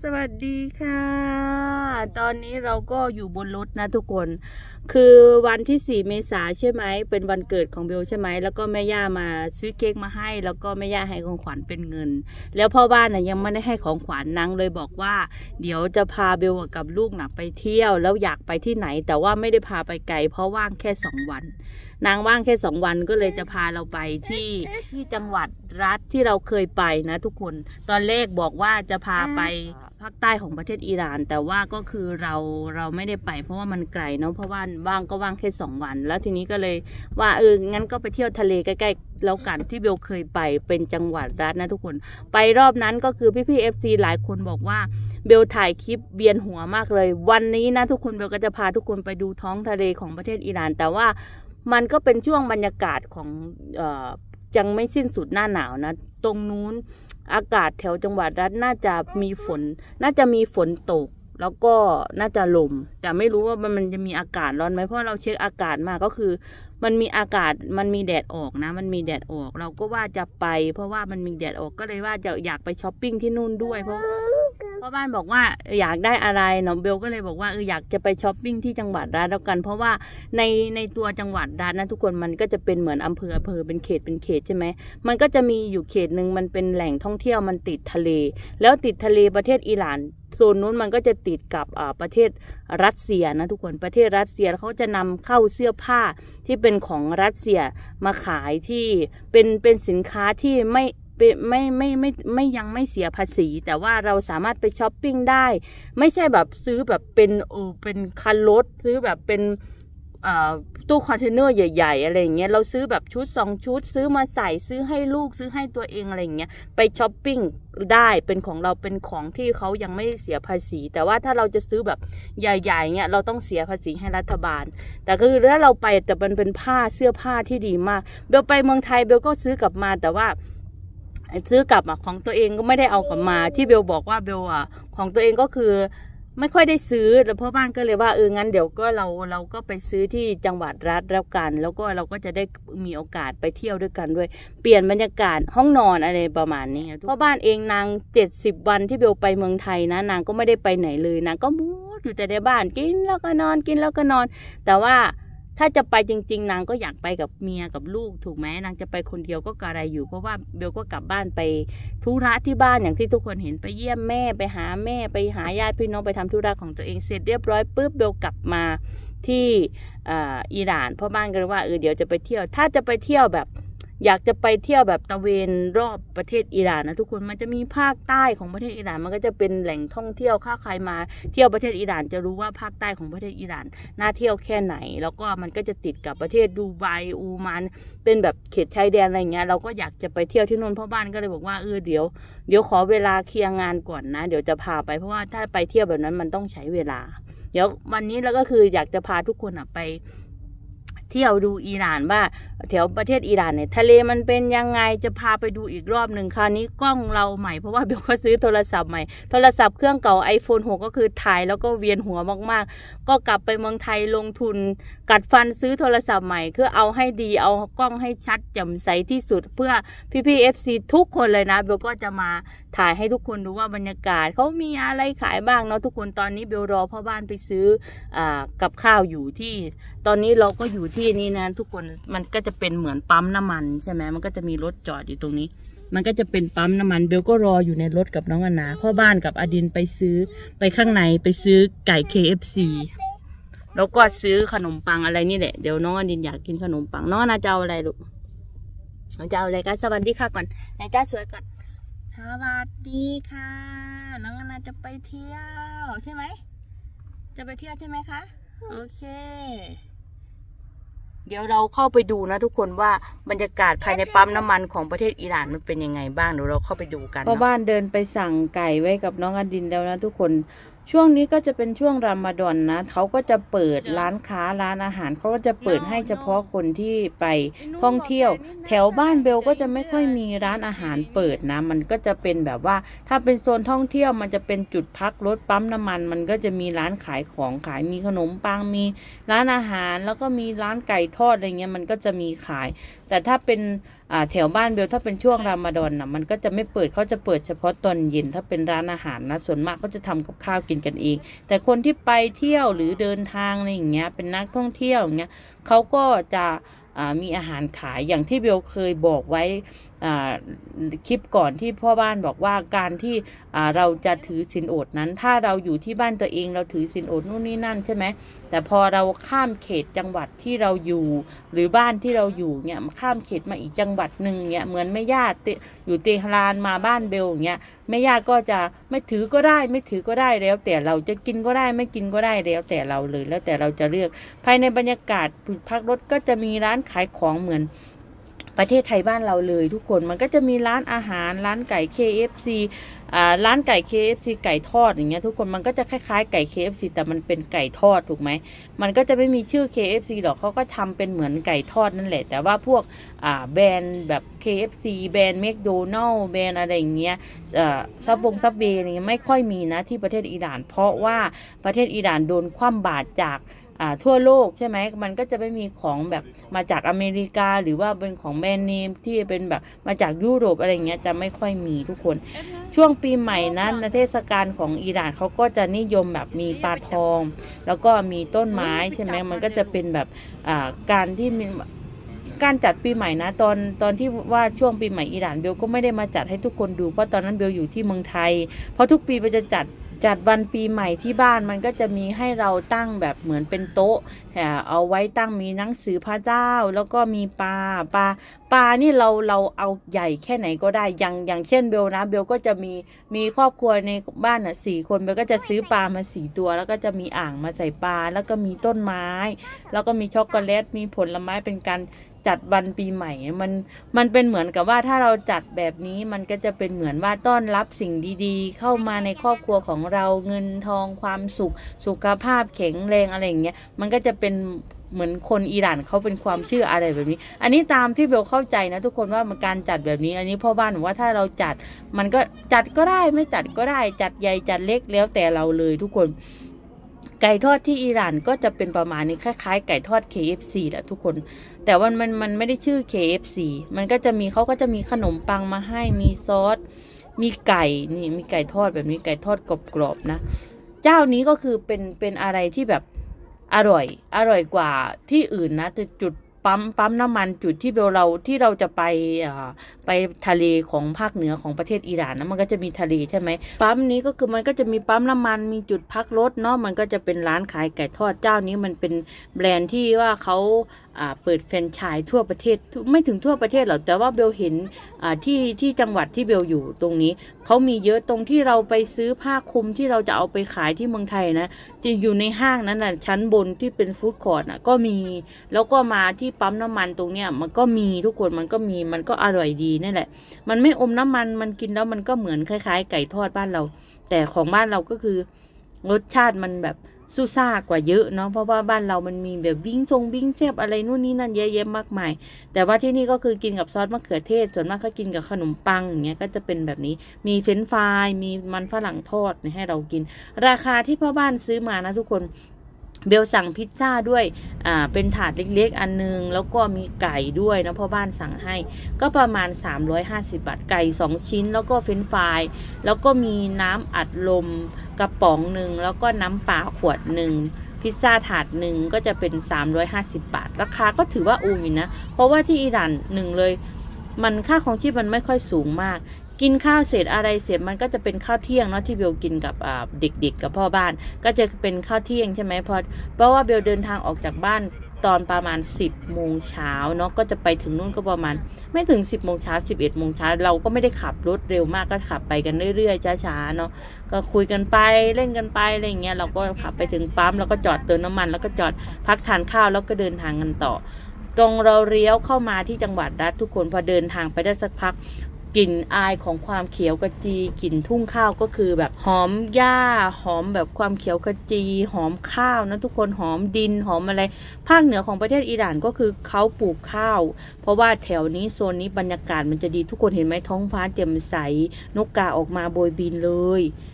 สวัสดีค่ะตอนนี้เราก็อยู่บนรถนะทุกคนคือวันที่4 เมษายนใช่ไหมเป็นวันเกิดของเบลใช่ไหมแล้วก็แม่ย่ามาซื้อเค้กมาให้แล้วก็แม่ย่าให้ของขวัญเป็นเงินแล้วพ่อบ้านน่ะยังไม่ได้ให้ของขวัญนางเลยบอกว่าเดี๋ยวจะพาเบลกับลูกน่ะไปเที่ยวแล้วอยากไปที่ไหนแต่ว่าไม่ได้พาไปไกลเพราะว่างแค่2 วันนางว่างแค่2 วันก็เลยจะพาเราไปที่จังหวัดรัฐที่เราเคยไปนะทุกคนตอนแรกบอกว่าจะพาไปภาคใต้ของประเทศอิหร่านแต่ว่าก็คือเราไม่ได้ไปเพราะว่ามันไกลเนาะเพราะว่าว่างก็ว่างแค่2 วันแล้วทีนี้ก็เลยว่างั้นก็ไปเที่ยวทะเลใกล้ๆแล้วกันที่เบลเคยไปเป็นจังหวัดรัฐนะทุกคนไปรอบนั้นก็คือพี่ๆ FC หลายคนบอกว่าเบลถ่ายคลิปเวียนหัวมากเลยวันนี้นะทุกคนเบลก็จะพาทุกคนไปดูท้องทะเลของประเทศอิหร่านแต่ว่ามันก็เป็นช่วงบรรยากาศของยังไม่สิ้นสุดหน้าหนาวนะตรงนู้นอากาศแถวจังหวัดรัฐน่าจะมีฝนตกแล้วก็น่าจะลมแต่ไม่รู้ว่ามันจะมีอากาศร้อนไหมเพราะเราเช็คอากาศมาก็คือมันมีอากาศมันมีแดดออกนะมันมีแดดออกเราก็ว่าจะไปเพราะว่ามันมีแดดออกก็เลยว่าจะอยากไปช้อปปิ้งที่นู่นด้วยเพราะบ้านบอกว่าอยากได้อะไรน้องเบลก็เลยบอกว่าอยากจะไปช้อปปิ้งที่จังหวัดรัฐแล้วกันเพราะว่าในตัวจังหวัดรัฐนะทุกคนมันก็จะเป็นเหมือนอำเภอเป็นเขตใช่ไหมมันก็จะมีอยู่เขตหนึ่งมันเป็นแหล่งท่องเที่ยวมันติดทะเลแล้วติดทะเลประเทศอิหร่านโซนนู้นมันก็จะติดกับประเทศรัสเซียนะทุกคนประเทศรัสเซียเขาจะนำเข้าเสื้อผ้าที่เป็นของรัสเซียมาขายที่เป็นสินค้าที่ไม่ยังไม่เสียภาษีแต่ว่าเราสามารถไปช้อปปิ้งได้ไม่ใช่แบบซื้อแบบเป็นคันรถซื้อแบบเป็นตู้คอนเทนเนอร์ใหญ่ๆอะไรอย่างเงี้ยเราซื้อแบบชุด2 ชุดซื้อมาใส่ซื้อให้ลูกซื้อให้ตัวเองอะไรอย่างเงี้ยไปช้อปปิ้งได้เป็นของเราเป็นของที่เขายังไม่ได้เสียภาษีแต่ว่าถ้าเราจะซื้อแบบใหญ่ๆเงี้ยเราต้องเสียภาษีให้รัฐบาลแต่คือถ้าเราไปแต่มันเป็นเสื้อผ้าที่ดีมากเบลไปเมืองไทยเบลก็ซื้อกลับมาแต่ว่าซื้อกลับของตัวเองก็ไม่ได้เอากลับมาที่เบลบอกว่าเบลของตัวเองก็คือไม่ค่อยได้ซื้อแล้วพ่อบ้านก็เลยว่างั้นเดี๋ยวก็เราก็ไปซื้อที่จังหวัดรัฐแล้วกันแล้วก็เราก็จะได้มีโอกาสไปเที่ยวด้วยกันด้วยเปลี่ยนบรรยากาศห้องนอนอะไรประมาณนี้พ่อบ้านเองนาง70 วันที่เบลไปเมืองไทยนะนางก็ไม่ได้ไปไหนเลยนางก็มูดอยู่แต่ในบ้านกินแล้วก็นอนกินแล้วก็นอนแต่ว่าถ้าจะไปจริงๆนางก็อยากไปกับเมียกับลูกถูกไหมนางจะไปคนเดียวก็กระไรอยู่เพราะว่าเบลก็กลับบ้านไปธุระที่บ้านอย่างที่ทุกคนเห็นไปเยี่ยมแม่ไปหาแม่ไปหาญาติพี่น้องไปทำธุระของตัวเองเสร็จเรียบร้อยปุ๊บเบลกลับมาที่อิหร่านพ่อบ้านก็เลยว่าเดี๋ยวจะไปเที่ยวถ้าจะไปเที่ยวแบบอยากจะไปเที่ยวแบบตะเวนรอบประเทศอิหร่านนะทุกคนมันจะมีภาคใต้ของประเทศอิหร่านมันก็จะเป็นแหล่งท่องเที่ยวถ้าใครมาเที่ยวประเทศอิหร่านจะรู้ว่าภาคใต้ของประเทศอิหร่านน่าเที่ยวแค่ไหนแล้วก็มันก็จะติดกับประเทศดูไบอูมานเป็นแบบเขตชายแดนอะไรเงี้ยเราก็อยากจะไปเที่ยวที่นู่นพ่อบ้านก็เลยบอกว่าเดี๋ยวขอเวลาเคลียร์งานก่อนนะเดี๋ยวจะพาไปเพราะว่าถ้าไปเที่ยวแบบนั้นมันต้องใช้เวลาเดี๋ยววันนี้แล้วก็คืออยากจะพาทุกคนไปเที่ยวดูอิหร่านว่าแถวประเทศอิหร่านเนี่ยทะเลมันเป็นยังไงจะพาไปดูอีกรอบหนึ่งคราวนี้กล้องเราใหม่เพราะว่าเบลก็ซื้อโทรศัพท์ใหม่โทรศัพท์เครื่องเก่า iPhone 6ก็คือถ่ายแล้วก็เวียนหัวมากๆก็กลับไปเมืองไทยลงทุนกัดฟันซื้อโทรศัพท์ใหม่เพื่อเอาให้ดีเอากล้องให้ชัดแจ่มใสที่สุดเพื่อพี่ๆ FC ทุกคนเลยนะเบลก็จะมาถ่ายให้ทุกคนดูว่าบรรยากาศเขามีอะไรขายบ้างเนาะทุกคนตอนนี้เบลรอพ่อบ้านไปซื้อกับข้าวอยู่ที่ตอนนี้เราก็อยู่ที่นี่นะทุกคนมันก็จะเป็นเหมือนปั๊มน้ำมันใช่ไหมมันก็จะมีรถจอดอยู่ตรงนี้มันก็จะเป็นปั๊มน้ำมันเบลก็รออยู่ในรถกับน้องอนาพ่อบ้านกับอดินไปซื้อไปข้างในไปซื้อไก่ KFC แล้วก็ซื้อขนมปังอะไรนี่แหละเดี๋ยวน้องอดินอยากกินขนมปังน้องอนาจะเอาอะไรลูกน้องจะเอาอะไรกันสวัสดีค่ะก่อนนายจ้าสวยก่อนสวัสดีค่ะน้องอนาจะไปเที่ยวใช่ไหมจะไปเที่ยวใช่ไหมคะโอเคเดี๋ยวเราเข้าไปดูนะทุกคนว่าบรรยากาศภายในปั๊มน้ำมันของประเทศอิหร่านมันเป็นยังไงบ้างเดี๋ยวเราเข้าไปดูกันพ่อบ้านเดินไปสั่งไก่ไว้กับน้องอดินแล้วนะทุกคนช่วงนี้ก็จะเป็นช่วงรอมฎอนนะเขาก็จะเปิดร้านค้าร้านอาหารเขาก็จะเปิดให้เฉพาะคนที่ไปท่องเที่ยวแถวบ้านเบลก็จะไม่ค่อยมีร้านอาหารเปิดนะมันก็จะเป็นแบบว่าถ้าเป็นโซนท่องเที่ยวมันจะเป็นจุดพักรถปั๊มน้ำมันมันก็จะมีร้านขายของขายมีขนมปังมีร้านอาหารแล้วก็มีร้านไก่ทอดอะไรเงี้ยมันก็จะมีขายแต่ถ้าเป็นแถวบ้านเบลถ้าเป็นช่วงรอมฎอนนะมันก็จะไม่เปิดเขาจะเปิดเฉพาะตอนเย็นถ้าเป็นร้านอาหารนะส่วนมากก็จะทำกับข้าวกินกันเองแต่คนที่ไปเที่ยวหรือเดินทางอะไรอย่างเงี้ยเป็นนักท่องเที่ยวอย่างเงี้ยเขาก็จะมีอาหารขายอย่างที่เบลเคยบอกไว้คลิปก่อนที่พ่อบ้านบอกว่าการที่เราจะถือศีลอดนั้นถ้าเราอยู่ที่บ้านตัวเองเราถือศีลอดนู่นนี่นั่นใช่ไหมแต่พอเราข้ามเขตจังหวัดที่เราอยู่หรือบ้านที่เราอยู่เนี่ยข้ามเขตมาอีกจังหวัดหนึ่งเนี่ยเหมือนแม่ย่าอยู่เตหะรานมาบ้านเบลอย่างเงี้ยแม่ย่าก็จะไม่ถือก็ได้ไม่ถือก็ได้แล้วแต่เราจะกินก็ได้ไม่กินก็ได้แล้วแต่เราเลยแล้วแต่เราจะเลือกภายในบรรยากาศพักรถก็จะมีร้านขายของเหมือนประเทศไทยบ้านเราเลยทุกคนมันก็จะมีร้านอาหารร้านไก่ KFC ร้านไก่ KFC ไก่ทอดอย่างเงี้ยทุกคนมันก็จะคล้ายๆไก่ KFC แต่มันเป็นไก่ทอดถูกไหมมันก็จะไม่มีชื่อ KFC หรอกเขาก็ทำเป็นเหมือนไก่ทอดนั่นแหละแต่ว่าพวกแบรนด์แบบ KFC แบรนด์แมคโดนัลด์แบรนด์อะไรอย่างเงี้ยซับเวย์อะไรเงี้ยไม่ค่อยมีนะที่ประเทศอิหร่านเพราะว่าประเทศอิหร่านโดนคว่ำบาตรจากทั่วโลกใช่ไหมมันก็จะไม่มีของแบบมาจากอเมริกาหรือว่าเป็นของแบรนด์เนมที่เป็นแบบมาจากยุโรปอะไรเงี้ยจะไม่ค่อยมีทุกคนช่วงปีใหม่นั้นเทศกาลของอิหร่านเขาก็จะนิยมแบบมีปลาทองแล้วก็มีต้นไม้ใช่ไหมมันก็จะเป็นแบบการที่มีการจัดปีใหม่นะตอนที่ว่าช่วงปีใหม่อิหร่านเบลก็ไม่ได้มาจัดให้ทุกคนดูเพราะตอนนั้นเบลอยู่ที่เมืองไทยเพราะทุกปีเบลจะจัดวันปีใหม่ที่บ้านมันก็จะมีให้เราตั้งแบบเหมือนเป็นโต๊ะเอาไว้ตั้งมีหนังสือพระเจ้าแล้วก็มีปลานี่เราเอาใหญ่แค่ไหนก็ได้อย่างเช่นเบลนะเบลก็จะมีครอบครัวในบ้าน4 คนเบลก็จะซื้อปลามา4 ตัวแล้วก็จะมีอ่างมาใส่ปลาแล้วก็มีต้นไม้แล้วก็มีช็อกโกแลตมีผลไม้เป็นการจัดวันปีใหม่มันเป็นเหมือนกับว่าถ้าเราจัดแบบนี้มันก็จะเป็นเหมือนว่าต้อนรับสิ่งดีๆเข้ามาในครอบครัวของเราเงินทองความสุขภาพแข็งแรงอะไรอย่างเงี้ยมันก็จะเป็นเหมือนคนอิหร่านเขาเป็นความเชื่ออะไรแบบนี้อันนี้ตามที่เบลเข้าใจนะทุกคนว่ามันการจัดแบบนี้อันนี้พ่อบ้านบอกว่าถ้าเราจัดมันก็จัดก็ได้ไม่จัดก็ได้จัดใหญ่จัดเล็กแล้วแต่เราเลยทุกคนไก่ทอดที่อิหร่านก็จะเป็นประมาณนี้คล้ายๆไก่ทอด KFC แหละทุกคนแต่ว่ามันไม่ได้ชื่อ KFC มันก็จะมีเขาก็จะมีขนมปังมาให้มีซอสมีไก่นี่มีไก่ทอดแบบนี้ไก่ทอดกรอบๆนะเจ้านี้ก็คือเป็นอะไรที่แบบอร่อยกว่าที่อื่นนะแต่จุดปั๊มน้ำมันจุดที่เราจะไปทะเลของภาคเหนือของประเทศอิหร่านนะมันก็จะมีทะเลใช่ไหมปั๊มนี้ก็คือมันก็จะมีปั๊มน้ำมันมีจุดพักรถเนาะมันก็จะเป็นร้านขายไก่ทอดเจ้านี้มันเป็นแบรนด์ที่ว่าเขาเปิดแฟรนไชส์ทั่วประเทศไม่ถึงทั่วประเทศหรอกแต่ว่าเบลเห็นที่จังหวัดที่เบลอยู่ตรงนี้เขามีเยอะตรงที่เราไปซื้อผ้าคลุมที่เราจะเอาไปขายที่เมืองไทยนะจะอยู่ในห้างนั้นน่ะชั้นบนที่เป็นฟู้ดคอร์ทก็มีแล้วก็มาที่ปั๊มน้ำมันตรงเนี้ยมันก็มีทุกคนมันก็อร่อยดีนั่นแหละมันไม่อมน้ำมันมันกินแล้วมันก็เหมือนคล้ายๆไก่ทอดบ้านเราแต่ของบ้านเราก็คือรสชาติมันแบบซูซ่ากว่าเยอะเนาะเพราะว่าบ้านเรามันมีแบบวิ่งแซ่บอะไรนู่นนี่นั่นเยอะแยะมากมายแต่ว่าที่นี่ก็คือกินกับซอสมะเขือเทศส่วนมากก็กินกับขนมปังอย่างเงี้ยก็จะเป็นแบบนี้มีเฟรนช์ฟรายมีมันฝรั่งทอดให้เรากินราคาที่พ่อบ้านซื้อมานะทุกคนเบลสั่งพิซซ่าด้วยเป็นถาดเล็กๆอันนึงแล้วก็มีไก่ด้วยนะพ่อบ้านสั่งให้ก็ประมาณ350 บาทไก่2 ชิ้นแล้วก็เฟรนช์ฟรายแล้วก็มีน้ำอัดลมกระป๋องหนึ่งแล้วก็น้ำเปล่าขวดหนึ่งพิซซ่าถาดหนึ่งก็จะเป็น350 บาทราคาก็ถือว่าอูอยู่นะเพราะว่าที่อิหร่านหนึ่งเลยมันค่าของชีพมันไม่ค่อยสูงมากกินข้าวเสร็จอะไรเสร็จมันก็จะเป็นข้าวเที่ยงเนาะที่เบลกินกับเด็กๆกับพ่อบ้านก็จะเป็นข้าวเที่ยงใช่ไหมเพราะว่าเบลเดินทางออกจากบ้านตอนประมาณ10 โมงเช้าเนาะก็จะไปถึงนู่นก็ประมาณไม่ถึง10 โมงเช้า11 โมงเช้าเราก็ไม่ได้ขับรถเร็วมากก็ขับไปกันเรื่อยๆช้าๆเนาะก็คุยกันไปเล่นกันไปอะไรอย่างเงี้ยเราก็ขับไปถึงปั๊มแล้วก็จอดเติมน้ำมันแล้วก็จอดพักทานข้าวแล้วก็เดินทางกันต่อตรงเราเลี้ยวเข้ามาที่จังหวัดรัฐทุกคนพอเดินทางไปได้สักพักกลิ่นอายของความเขียวกระจีกลิ่นทุ่งข้าวก็คือแบบหอมหญ้าหอมแบบความเขียวกระจีหอมข้าวนะทุกคนหอมดินหอมอะไรภาคเหนือของประเทศอิหร่านก็คือเขาปลูกข้าวเพราะว่าแถวนี้โซนนี้บรรยากาศมันจะดีทุกคนเห็นไหมท้องฟ้าแจ่มใสนกกาออกมาโบยบินเลย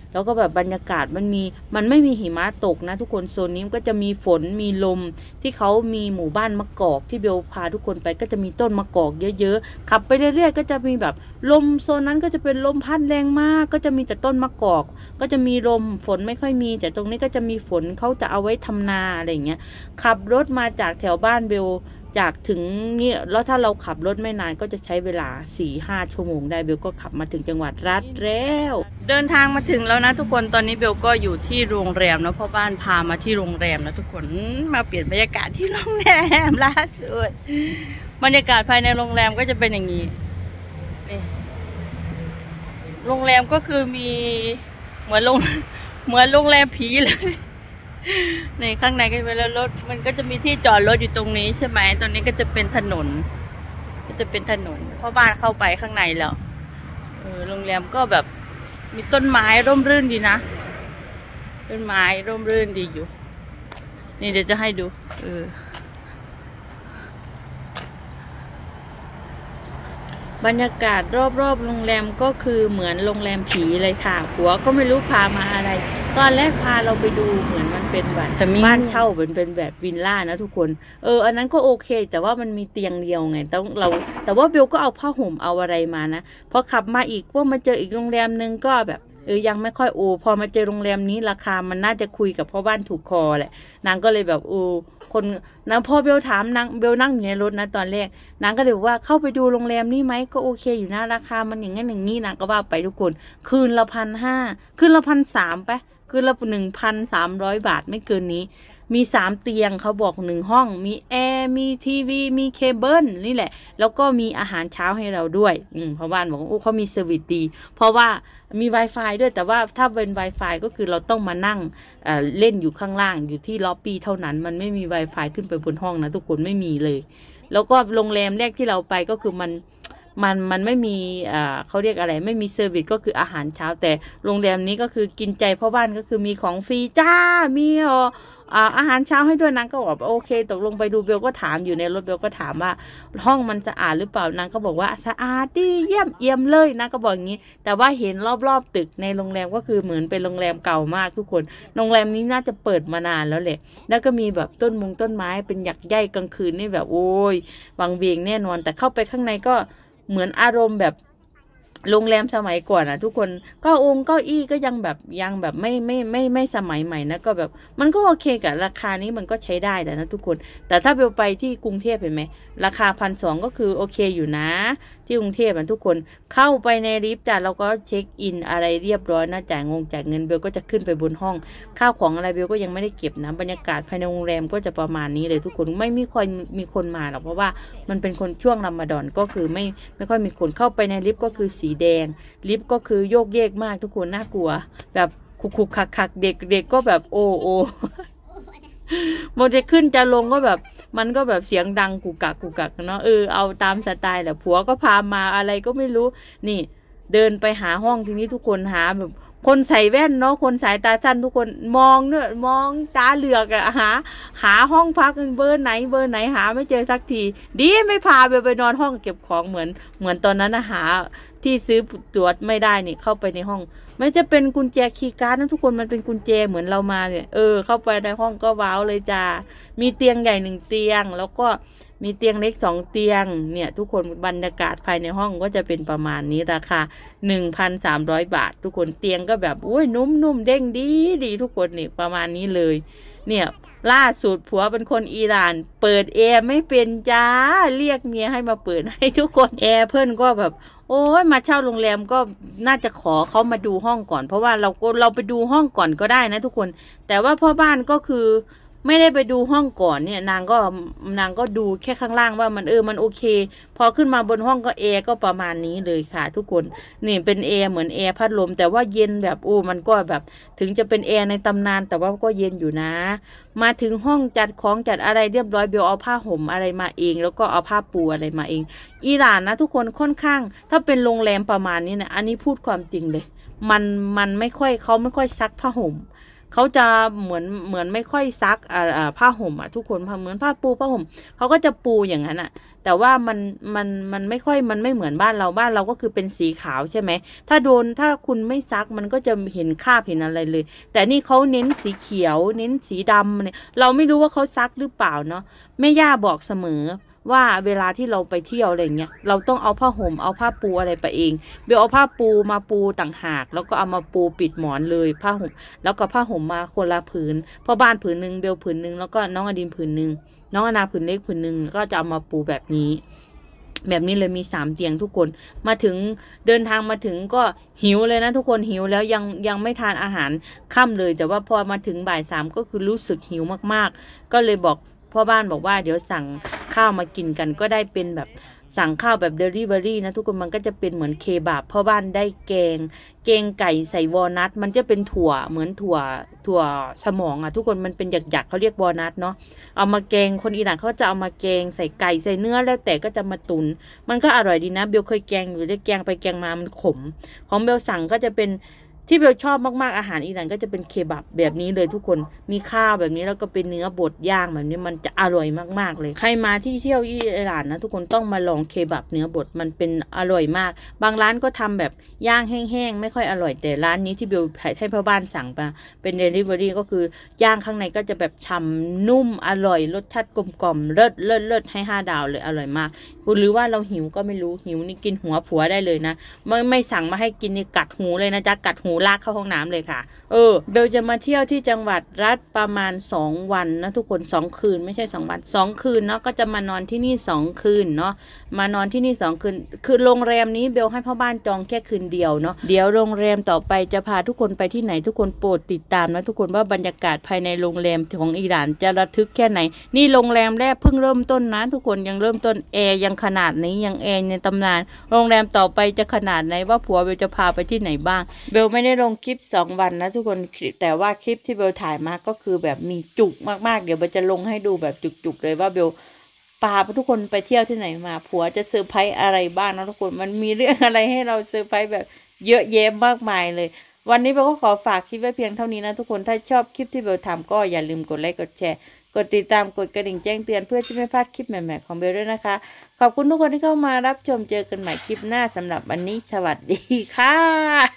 แล้วก็แบบบรรยากาศมันไม่มีหิมะตกนะทุกคนโซนนี้ก็จะมีฝนมีลมที่เขามีหมู่บ้านมะกอกที่เบลพาทุกคนไปก็จะมีต้นมะกอกเยอะๆขับไปเรื่อยๆก็จะมีแบบลมโซนนั้นก็จะเป็นลมพัดแรงมากก็จะมีแต่ต้นมะกอกก็จะมีลมฝนไม่ค่อยมีแต่ตรงนี้ก็จะมีฝนเขาจะเอาไว้ทำนาอะไรอย่างเงี้ยขับรถมาจากแถวบ้านเบลจากถึงเนี่ยแล้วถ้าเราขับรถไม่นานก็จะใช้เวลา 4-5 ชั่วโมงได้เบลก็ขับมาถึงจังหวัดรัฐแล้วเดินทางมาถึงแล้วนะทุกคนตอนนี้เบลก็อยู่ที่โรงแรมนะพ่อบ้านพามาที่โรงแรมนะทุกคนมาเปลี่ยนบรรยากาศที่โรงแรมล่าสุดบรรยากาศภายในโรงแรมก็จะเป็นอย่างนี้นี่โรงแรมก็คือมีเหมือนโรงแรมผีเลยในข้างในก็เป็นรถมันก็จะมีที่จอดรถอยู่ตรงนี้ใช่ไหมตรงนี้ก็จะเป็นถนนเพราะบ้านเข้าไปข้างในแล้วโรงแรมก็แบบมีต้นไม้ร่มรื่นดีนะต้นไม้ร่มรื่นดีอยู่นี่เดี๋ยวจะให้ดูบรรยากาศรอบๆโรงแรมก็คือเหมือนโรงแรมผีเลยค่ะผัวก็ไม่รู้พามาอะไรตอนแรกพาเราไปดูเหมือนมันเป็นแบบบ้านเช่าเป็นแบบวิลล่านะทุกคนอันนั้นก็โอเคแต่ว่ามันมีเตียงเดียวไงแต่ว่าเบลก็เอาผ้าห่มเอาอะไรมานะพอขับมาอีกว่ามาเจออีกโรงแรมนึงก็แบบยังไม่ค่อยพอมาเจอโรงแรมนี้ราคามันน่าจะคุยกับพ่อบ้านถูกคอแหละนางก็เลยแบบคนนะพอเบลถามนางเบลนั่งอยู่ในรถนะตอนแรกนางก็เลยบอกว่าเข้าไปดูโรงแรมนี้ไหมก็โอเคอยู่นะราคามันอย่างงั้นอย่างนี้นางก็ว่าไปทุกคนคืนละ1,500คืนละ1,300ไปคืนละ1,300 บาทไม่เกินนี้มี3 เตียงเขาบอก1 ห้องมีแอร์มีทีวีมีเคเบิลนี่แหละแล้วก็มีอาหารเช้าให้เราด้วยพ่อบ้านบอกว่าเขามีเซอร์วิสดีเพราะว่ามี Wi-Fi ด้วยแต่ว่าถ้าเป็น Wi-Fi ก็คือเราต้องมานั่งเล่นอยู่ข้างล่างอยู่ที่ล็อบบี้เท่านั้นมันไม่มี Wi-Fi ขึ้นไปบนห้องนะทุกคนไม่มีเลยแล้วก็โรงแรมแรกที่เราไปก็คือมันไม่มีเขาเรียกอะไรไม่มีเซอร์วิสก็คืออาหารเช้าแต่โรงแรมนี้ก็คือกินใจพ่อบ้านก็คือมีของฟรีจ้ามีอาหารเช้าให้ด้วยนางก็บอกโอเคตกลงไปดูเบลก็ถามอยู่ในรถเบลก็ถามว่าห้องมันสะอาดหรือเปล่านางก็บอกว่าสะอาดดีเยี่ยมเอี่ยมเลยนางก็บอกอย่างนี้แต่ว่าเห็นรอบๆตึกในโรงแรมก็คือเหมือนเป็นโรงแรมเก่ามากทุกคนโรงแรมนี้น่าจะเปิดมานานแล้วแหละแล้วก็มีแบบต้นไม้เป็นหยักใหญ่กลางคืนนี่แบบโอ้ยวังเวงแน่นอนแต่เข้าไปข้างในก็เหมือนอารมณ์แบบโรงแรมสมัยก่อนทุกคนก็เก้าอี้ก็ยังแบบไม่สมัยใหม่นะก็แบบมันก็โอเคกับราคานี้มันก็ใช้ได้แต่นะทุกคนแต่ถ้าเบลไปที่กรุงเทพเห็นไหมราคา1,200ก็คือโอเคอยู่นะที่กรุงเทพทุกคนเข้าไปในลิฟต์จ้ะเราก็เช็คอินอะไรเรียบร้อยนะจ่ายเงินเบลก็จะขึ้นไปบนห้องข้าวของอะไรเบลก็ยังไม่ได้เก็บนะบรรยากาศภายในโรงแรมก็จะประมาณนี้เลยทุกคนไม่มีคนมาหรอกเพราะว่ามันเป็นคนช่วงรอมฎอนก็คือไม่ค่อยมีคนเข้าไปในลิฟต์ก็คือสีแดงลิฟต์ก็คือโยกเยกมากทุกคนน่ากลัวแบบคุกคักเด็กก็แบบโอ้มันจะขึ้นจะลงก็แบบมันก็แบบเสียงดังกุกกักเนาะเอาตามสไตล์แหละผัวก็พามาอะไรก็ไม่รู้นี่เดินไปหาห้องทีนี้ทุกคนหาแบบคนใส่แว่นเนาะคนสายตาสั้นทุกคนมองเนี่ยมองตาเหลือกหาห้องพักเบอร์ไหนหาไม่เจอสักทีดีไม่พาไปนอนห้องเก็บของเหมือนตอนนั้นหาที่ซื้อตั๋วไม่ได้นี่เข้าไปในห้องไม่จะเป็นกุญแจคีย์การ์ดนะทุกคนมันเป็นกุญแจเหมือนเรามาเนี่ยเข้าไปในห้องก็ว้าวเลยจ้ามีเตียงใหญ่1 เตียงแล้วก็มีเตียงเล็ก2 เตียงเนี่ยทุกคนบรรยากาศภายในห้องก็จะเป็นประมาณนี้ราคา 1,300 บาททุกคนเตียงก็แบบอุ้ยนุ่มเด้งดีทุกคนนี่ประมาณนี้เลยเนี่ยล่าสุดผัวเป็นคนอิหร่านเปิดแอร์ไม่เป็นจ้าเรียกเมียให้มาเปิดให้ทุกคนแอร์เพื่อนก็แบบโอ้ยมาเช่าโรงแรมก็น่าจะขอเขามาดูห้องก่อนเพราะว่าเราไปดูห้องก่อนก็ได้นะทุกคนแต่ว่าพ่อบ้านก็คือไม่ได้ไปดูห้องก่อนเนี่ยนางก็ดูแค่ข้างล่างว่ามันโอเคพอขึ้นมาบนห้องก็แอร์ก็ประมาณนี้เลยค่ะทุกคนนี่เป็นแอร์เหมือนแอร์พัดลมแต่ว่าเย็นแบบมันก็แบบถึงจะเป็นแอร์ในตำนานแต่ว่าก็เย็นอยู่นะมาถึงห้องจัดของจัดอะไรเรียบร้อยเบลเอาผ้าห่มอะไรมาเองแล้วก็เอาผ้าปูอะไรมาเองอิหร่านนะทุกคนค่อนข้างถ้าเป็นโรงแรมประมาณนี้นะอันนี้พูดความจริงเลยมันไม่ค่อยเขาไม่ค่อยซักผ้าห่มเขาจะเหมือนไม่ค่อยซักผ้าห่มทุกคนเหมือนผ้าปูผ้าห่มเขาก็จะปูอย่างนั้นแต่ว่ามันไม่ค่อยมันไม่เหมือนบ้านเราก็คือเป็นสีขาวใช่ไหมถ้าคุณไม่ซักมันก็จะเห็นคราบเห็นอะไรเลยแต่นี่เขาเน้นสีเขียวเน้นสีดำเนี่ยเราไม่รู้ว่าเขาซักหรือเปล่าเนาะแม่ย่าบอกเสมอว่าเวลาที่เราไปเที่ยวอะไรเงี้ยเราต้องเอาผ้าห่มเอาผ้าปูอะไรไปเองเบลเอาผ้าปูมาปูต่างหากแล้วก็เอามาปูปิดหมอนเลยผ้าห่มแล้วก็ผ้าห่มมาคนละผืนพ่อบ้านผืนนึงเบลผืนนึงแล้วก็น้องอดินผืนนึงน้องอนาผืนเล็กผืนนึงก็จะเอามาปูแบบนี้เลยมี3เตียงทุกคนมาถึงเดินทางมาถึงก็หิวเลยนะทุกคนหิวแล้วยังไม่ทานอาหารค่ำเลยแต่ว่าพอมาถึงบ่าย3ก็คือรู้สึกหิวมากๆก็เลยบอกพ่อบ้านบอกว่าเดี๋ยวสั่งข้าวมากินกันก็ได้เป็นแบบสั่งข้าวแบบเดลิเวอรี่นะทุกคนมันก็จะเป็นเหมือนเคบับพ่อบ้านได้แกงไก่ใส่วอลนัทมันจะเป็นถั่วเหมือนถั่วสมองทุกคนมันเป็นหยักๆเขาเรียกวอลนัทเนาะเอามาแกงคนอิหร่านเขาจะเอามาแกงใส่ไก่ใส่เนื้อแล้วแต่ก็จะมาตุนมันก็อร่อยดีนะเบลเคยแกงอยู่ได้แกงไปแกงมามันขมของเบลสั่งก็จะเป็นที่เบลชอบมากๆอาหารอิหร่านก็จะเป็นเคบับแบบนี้เลยทุกคนมีข้าวแบบนี้แล้วก็เป็นเนื้อบดย่างแบบนี้มันจะอร่อยมากๆเลยใครมาที่เที่ยวอิหร่านนะทุกคนต้องมาลองเคบับเนื้อบดมันเป็นอร่อยมากบางร้านก็ทำแบบย่างแห้งๆไม่ค่อยอร่อยแต่ร้านนี้ที่เบลให้พ่อบ้านสั่งมาเป็นเดลิเวอรี่ก็คือย่างข้างในก็จะแบบฉ่ำนุ่มอร่อยรสชาติกลมๆเลิศให้5 ดาวเลยอร่อยมากหรือว่าเราหิวก็ไม่รู้หิวนี่กินหัวผัวได้เลยนะไม่สั่งมาให้กินนี่กัดหูเลยนะจ๊ะกัดหูลากเข้าห้องน้ำเลยค่ะเบลจะมาเที่ยวที่จังหวัดรัฐประมาณ2 วันนะทุกคน2 คืนไม่ใช่2 วัน2 คืนเนาะก็จะมานอนที่นี่2 คืนเนาะมานอนที่นี่2 คืนคือโรงแรมนี้เบลให้พ่อบ้านจองแค่คืนเดียวเนาะเดี๋ยวโรงแรมต่อไปจะพาทุกคนไปที่ไหนทุกคนโปรดติดตามนะทุกคนว่าบรรยากาศภายในโรงแรมของอิหร่านจะระทึกแค่ไหนนี่โรงแรมแรกเพิ่งเริ่มต้นนะทุกคนยังเริ่มต้นแอร์ยังขนาดนี้ยังแอร์ในตำนานโรงแรมต่อไปจะขนาดไหนว่าผัวเบลจะพาไปที่ไหนบ้างเบลไม่ได้ลงคลิป2 วันนะทุกคนแต่ว่าคลิปที่เบลถ่ายมาก็คือแบบมีจุกมากๆเดี๋ยวเบลจะลงให้ดูแบบจุกๆเลยว่าเบลพาทุกคนไปเที่ยวที่ไหนมาผัวจะเซอร์ไพรส์อะไรบ้างนะทุกคนมันมีเรื่องอะไรให้เราเซอร์ไพรส์แบบเยอะแยะมากมายเลยวันนี้เบลก็ขอฝากคลิปไว้เพียงเท่านี้นะทุกคนถ้าชอบคลิปที่เบลทำก็อย่าลืมกดไลค์กดแชร์กดติดตามกดกระดิ่งแจ้งเตือนเพื่อจะไม่พลาดคลิปใหม่ๆของเบลด้วยนะคะขอบคุณทุกคนที่เข้ามารับชมเจอกันใหม่คลิปหน้าสำหรับวันนี้สวัสดีค่ะ